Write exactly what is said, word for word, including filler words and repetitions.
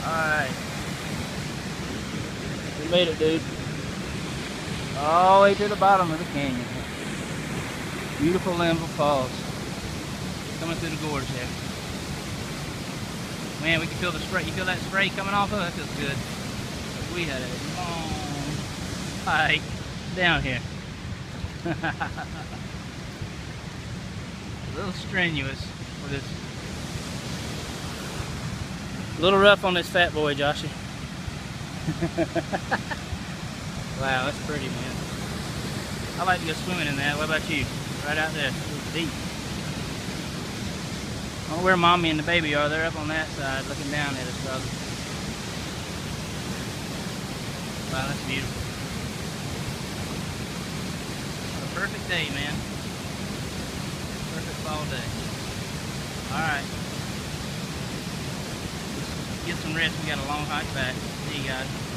Alright. We made it, dude. All the way to the bottom of the canyon. Beautiful Linville Falls. Coming through the gorge here. Man, we can feel the spray. You feel that spray coming off of it? That feels good. We had a long hike down here. A little strenuous for this. A little rough on this fat boy, Joshy. Wow, that's pretty, man. I like to go swimming in that. What about you? Right out there. It's deep. I don't know where Mommy and the baby are. They're up on that side looking down at us, brother. Wow, that's beautiful. What a perfect day, man. Perfect fall day. Alright. Get some rest. We got a long hike back. See you guys.